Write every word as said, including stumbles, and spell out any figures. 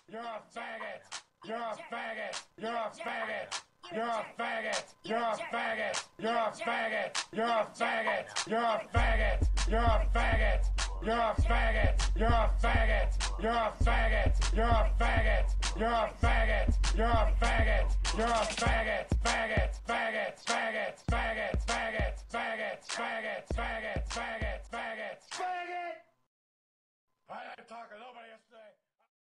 You're a faggot. You're a faggot. You're a faggot. You're a faggot. You're a faggot. You're a faggot. You're a faggot. You're a faggot. You're a faggot. You're a faggot. You're a faggot. You're a faggot. You're a faggot. You're a faggot. You're a faggot. You're a faggot. Faggot. Faggot. Faggot. Faggot. Faggot. Faggot. Faggot. Faggot. Faggot. Faggot. Faggot. I ain't talking nobody else.